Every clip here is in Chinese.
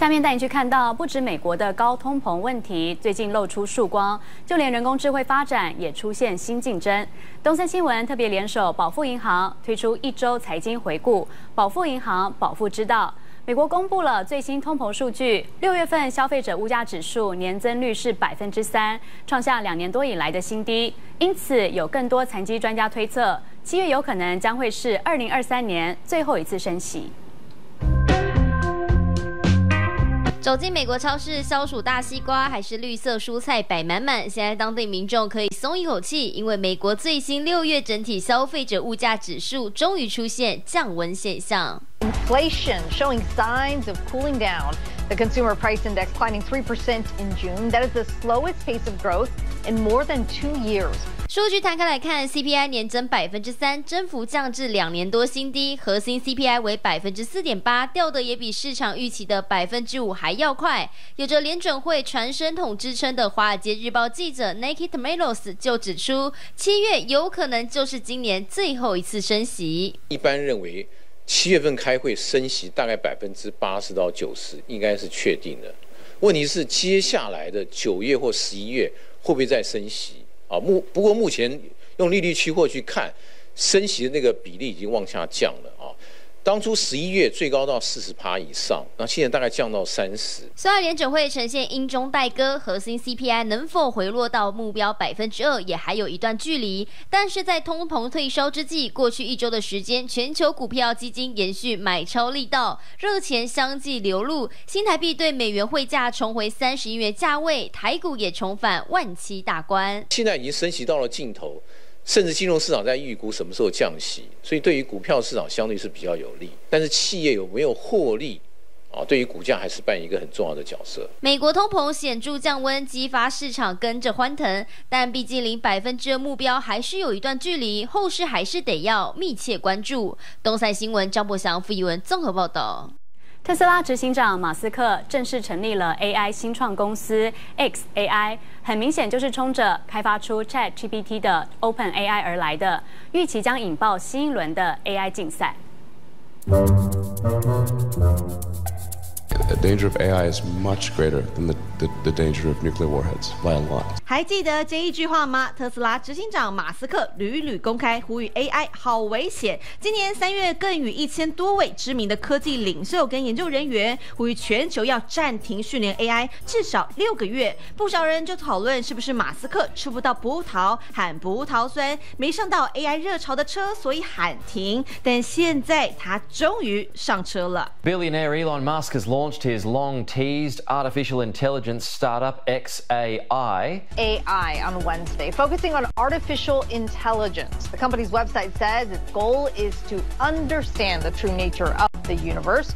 下面带你去看到，不止美国的高通膨问题最近露出曙光，就连人工智慧发展也出现新竞争。东森新闻特别联手保富银行推出1周财经回顾，保富银行保富之道。美国公布了最新通膨数据，6月份消费者物价指数年增率是3%，创下2年多以来的新低。因此，有更多残疾专家推测，7月有可能将会是2023年最后一次升息。 走进美国超市，消暑大西瓜还是绿色蔬菜摆满满。现在当地民众可以松一口气，因为美国最新6月整体消费者物价指数终于出现降温现象。 Inflation showing signs of cooling down. The consumer price index climbing 3% in June. That is the slowest pace of growth in more than 2 years. 数据摊开来看 ，CPI 年增3%，增幅降至2年多新低，核心 CPI 为4.8%，掉的也比市场预期的5%还要快。有着联准会传声筒之称的《华尔街日报》记者 Nicky Tomatos 就指出，7月有可能就是今年最后一次升息。 一般认为，7月份开会升息大概80%到90%，应该是确定的。问题是接下来的9月或11月会不会再升息？ 不过目前用利率期货去看，升息的那个比例已经往下降了啊。当初11月最高到40%以上，那现在大概降到30%。 虽然联准会呈现英中带歌，核心 CPI 能否回落到目标2%也还有一段距离。但是在通膨退烧之际，过去1周的时间，全球股票基金延续买超力道，热钱相继流入，新台币对美元汇价重回30元价位，台股也重返17000大关。 现在已经升息到了尽头。 甚至金融市场在预估什么时候降息，所以对于股票市场相对是比较有利。但是企业有没有获利，对于股价还是扮演一个很重要的角色。 美国通膨显著降温，激发市场跟着欢腾，但毕竟离2%目标还是有一段距离，后市还是得要密切关注。东森新闻张博祥、傅怡文综合报道。 特斯拉执行长马斯克正式成立了 AI 新创公司 xAI， 很明显就是冲着开发出 ChatGPT 的 OpenAI 而来的，预期将引爆新一轮的 AI 竞赛。 The danger of AI is much greater than the danger of nuclear warheads by a lot. 还记得这一句话吗？特斯拉执行长马斯克屡屡公开呼吁 AI 好危险。今年3月更与1000多位知名的科技领袖跟研究人员呼吁全球要暂停训练 AI 至少6个月。不少人就讨论是不是马斯克吃不到葡萄喊葡萄酸，没上到 AI 热潮的车，所以喊停。但现在他终于上车了。 Billionaire Elon Musk has launched his long-teased artificial intelligence startup xAI. AI on Wednesday, focusing on artificial intelligence. The company's website says its goal is to understand the true nature of the universe.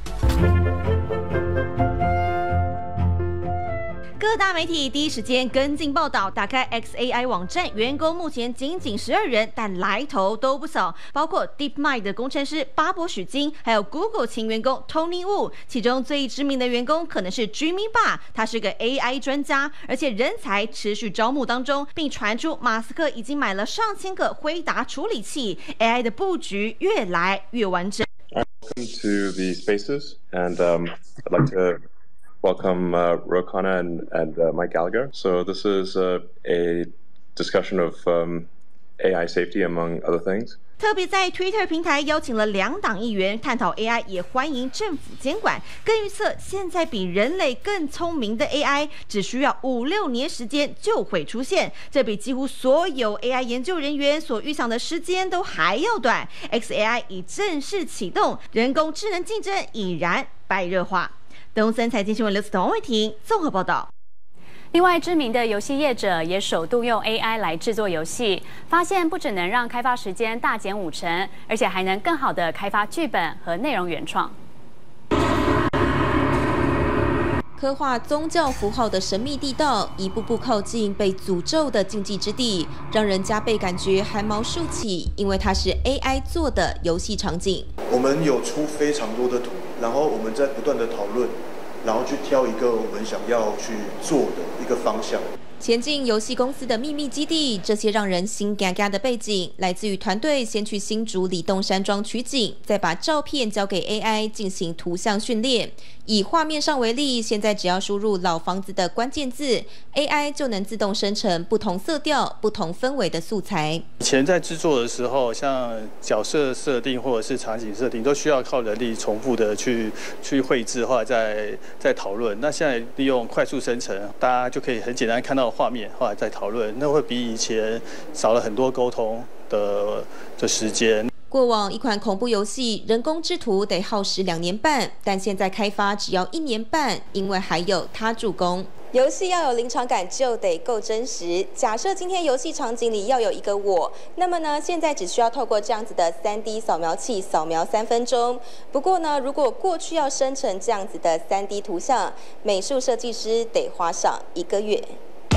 各大媒体第一时间跟进报道，打开 xAI 网站，员工目前仅12人，但来头都不小，包括 DeepMind 的工程师巴博许金，还有 Google 前员工 Tony Wu。其中最知名的员工可能是 Jimmy Ba， 他是个 AI 专家，而且人才持续招募当中，并传出马斯克已经买了上千个辉达处理器 ，AI 的布局越来越完整。 Welcome to the Spaces, and I'd like to welcome Rokana and Mike Gallagher. So this is a discussion of AI safety, among other things. 特别在 Twitter 平台邀请了2党议员探讨 AI， 也欢迎政府监管。更预测，现在比人类更聪明的 AI， 只需要5-6年时间就会出现，这比几乎所有 AI 研究人员所预想的时间都还要短。xAI 已正式启动，人工智能竞争已然白热化。东森财经新闻刘子彤、王慧婷综合报道。 另外，知名的游戏业者也首度用 AI 来制作游戏，发现不只能让开发时间大减50%，而且还能更好的开发剧本和内容原创。 刻画宗教符号的神秘地道，一步步靠近被诅咒的禁忌之地，让人加倍感觉汗毛竖起，因为它是 AI 做的游戏场景。 我们有出非常多的图，然后我们在不断的讨论，然后去挑一个我们想要去做的一个方向。 前进游戏公司的秘密基地，这些让人心嘎嘎的背景，来自于团队先去新竹李洞山庄取景，再把照片交给 AI 进行图像训练。以画面上为例，现在只要输入老房子的关键字 ，AI 就能自动生成不同色调、不同氛围的素材。 以前在制作的时候，像角色设定或者是场景设定，都需要靠人力重复的去绘制或者再讨论。那现在利用快速生成，大家就可以很简单看到画面，后来再讨论，那会比以前少了很多沟通的时间。 过往一款恐怖游戏，人工制图得耗时2年半，但现在开发只要1年半，因为还有他助攻。游戏要有临场感，就得够真实。假设今天游戏场景里要有一个我，那么呢，现在只需要透过这样子的3D 扫描器扫描3分钟。不过呢，如果过去要生成这样子的3D 图像，美术设计师得花上1个月。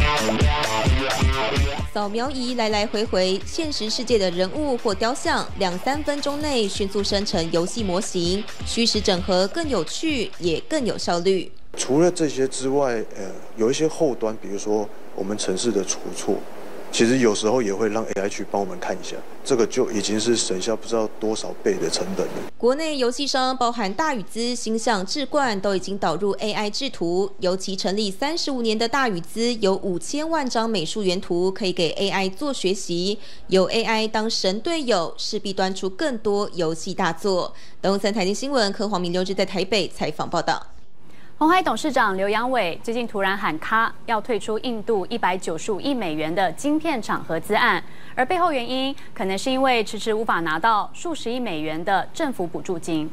扫描仪来来回回，现实世界的人物或雕像，2-3分钟内迅速生成游戏模型，虚实整合更有趣，也更有效率。 除了这些之外，有一些后端，比如说我们程式的出错，其实有时候也会让 AI 去帮我们看一下，这个就已经是省下不知道多少倍的成本了。 国内游戏商包含大宇资、星象、智冠都已经导入 AI 制图，尤其成立35年的大宇资有5000万张美术原图可以给 AI 做学习，有 AI 当神队友，势必端出更多游戏大作。东森财经新闻柯黄明刘志在台北采访报道。 鸿海董事长刘扬伟最近突然喊卡，要退出印度195亿美元的晶片厂合资案，而背后原因可能是因为迟迟无法拿到数十亿美元的政府补助金。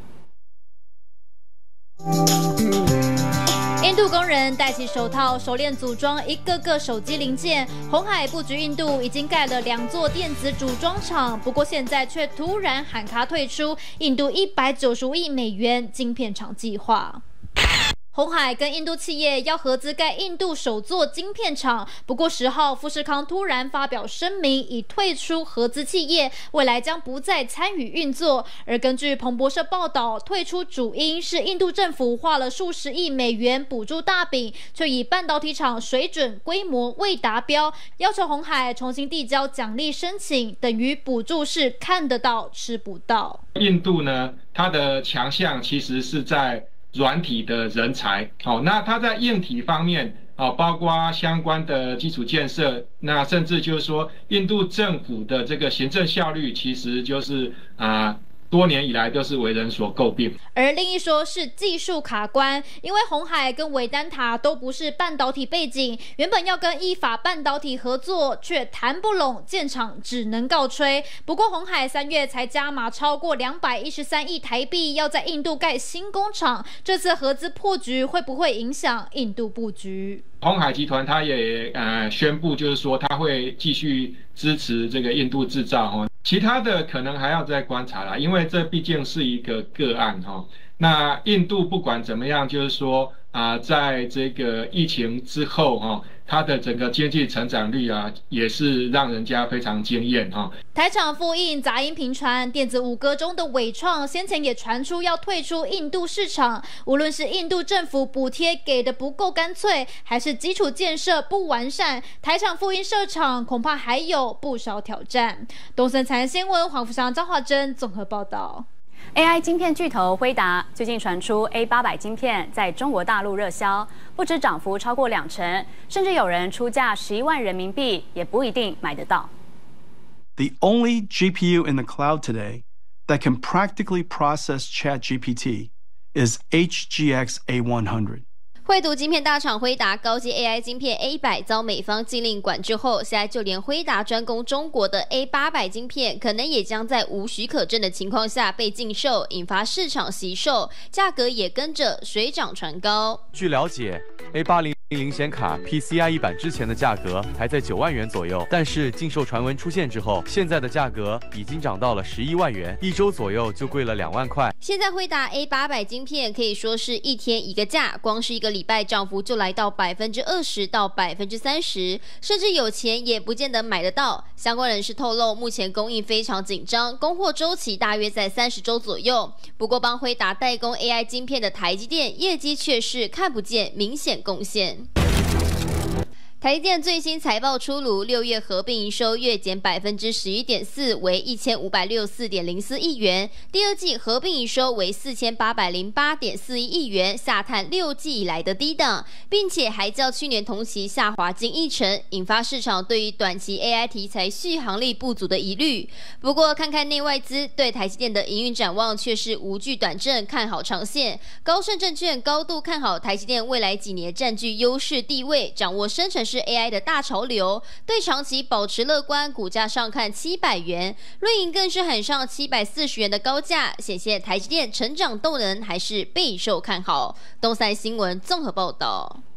印度工人戴起手套，熟练组装一个个手机零件。鸿海布局印度，已经盖了2座电子组装厂，不过现在却突然喊卡退出印度195亿美元晶片厂计划。鸿海跟印度企业要合资盖印度首座晶片厂，不过10号富士康突然发表声明，已退出合资企业，未来将不再参与运作。而根据彭博社报道，退出主因是印度政府画了数十亿美元补助大饼，却以半导体厂水准规模未达标，要求鸿海重新递交奖励申请，等于补助是看得到吃不到。 印度呢，它的强项其实是在软体的人才，那它在硬体方面，包括相关的基础建设，那甚至就是说，印度政府的这个行政效率，其实就是多年以来都是为人所诟病。 而另一说是技术卡关，因为鸿海跟伟丹塔都不是半导体背景，原本要跟意法半导体合作，却谈不拢，建厂只能告吹。不过鸿海3月才加码超过213亿台币，要在印度盖新工厂，这次合资破局会不会影响印度布局？ 鸿海集团它也宣布，就是说它会继续支持这个印度制造其他的可能还要再观察啦，因为这毕竟是一个个案那印度不管怎么样，就是说在这个疫情之后它的整个经济成长率也是让人家非常惊艳台厂复印杂音频传，电子五哥中的伟创先前也传出要退出印度市场。无论是印度政府补贴给的不够干脆，还是基础建设不完善，台厂复印设厂恐怕还有不少挑战。东森财经新闻黄福祥、张华珍综合报道。 AI 晶片巨头辉达最近传出 A800 晶片在中国大陆热销，不止涨幅超过2成，甚至有人出价11万人民币也不一定买得到。 The only GPU in the cloud today that can practically process ChatGPT is HGX A100。 绘图晶片大厂辉达高阶 AI 晶片 A100 遭美方禁令管制后，现在就连辉达专攻中国的 A800 晶片，可能也将在无许可证的情况下被禁售，引发市场惜售，价格也跟着水涨船高。 据了解 ，A800显卡 PCIe 版之前的价格还在9万元左右，但是禁售传闻出现之后，现在的价格已经涨到了11万元，1周左右就贵了2万块。 现在辉达 A800 晶片可以说是一天一个价，光是一个礼拜涨幅就来到20%到30%，甚至有钱也不见得买得到。相关人士透露，目前供应非常紧张，供货周期大约在30周左右。不过，帮辉达代工 AI 晶片的台积电业绩却是看不见明显贡献。 台积电最新财报出炉，6月合并营收月减11.4%，为1564.04亿元；第二季合并营收为4808.41亿元，下探6季以来的低档，并且还较去年同期下滑近1成，引发市场对于短期 AI 题材续航力不足的疑虑。不过，看看内外资对台积电的营运展望却是无惧短震，看好长线。高盛证券高度看好台积电未来几年占据优势地位，掌握生成式 AI 的大潮流，对长期保持乐观，股价上看700元，论银更是喊上740元的高价，显现台积电成长动能还是备受看好。东森新闻综合报道。